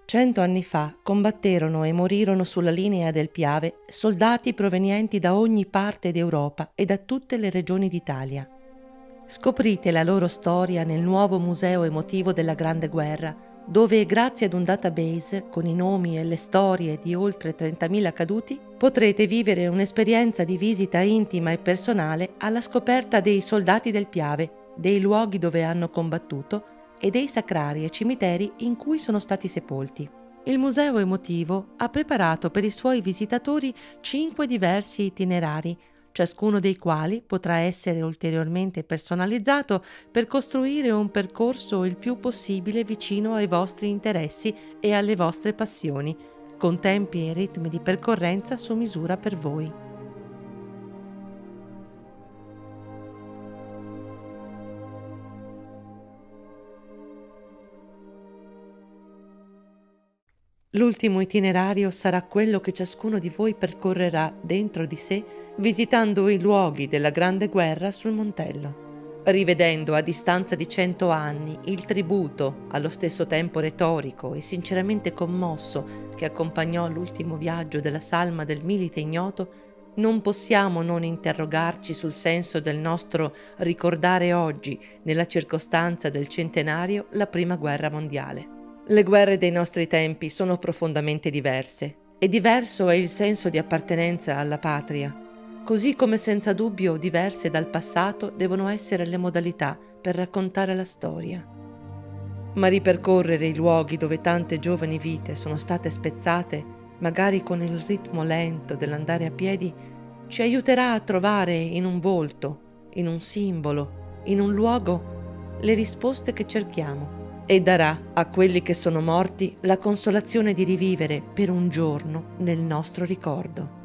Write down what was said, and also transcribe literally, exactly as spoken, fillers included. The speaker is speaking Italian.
Cento anni fa combatterono e morirono sulla linea del Piave soldati provenienti da ogni parte d'Europa e da tutte le regioni d'Italia. Scoprite la loro storia nel nuovo Museo Emotivo della Grande Guerra, dove grazie ad un database con i nomi e le storie di oltre trentamila caduti potrete vivere un'esperienza di visita intima e personale alla scoperta dei soldati del Piave, dei luoghi dove hanno combattuto e dei sacrari e cimiteri in cui sono stati sepolti. Il Museo Emotivo ha preparato per i suoi visitatori cinque diversi itinerari, ciascuno dei quali potrà essere ulteriormente personalizzato per costruire un percorso il più possibile vicino ai vostri interessi e alle vostre passioni, con tempi e ritmi di percorrenza su misura per voi. L'ultimo itinerario sarà quello che ciascuno di voi percorrerà dentro di sé, visitando i luoghi della Grande Guerra sul Montello, rivedendo a distanza di cento anni il tributo, allo stesso tempo retorico e sinceramente commosso, che accompagnò l'ultimo viaggio della salma del Milite Ignoto. Non possiamo non interrogarci sul senso del nostro ricordare oggi, nella circostanza del centenario, la Prima Guerra Mondiale. Le guerre dei nostri tempi sono profondamente diverse e diverso è il senso di appartenenza alla patria, così come senza dubbio diverse dal passato devono essere le modalità per raccontare la storia. Ma ripercorrere i luoghi dove tante giovani vite sono state spezzate, magari con il ritmo lento dell'andare a piedi, ci aiuterà a trovare in un volto, in un simbolo, in un luogo, le risposte che cerchiamo, e darà a quelli che sono morti la consolazione di rivivere per un giorno nel nostro ricordo.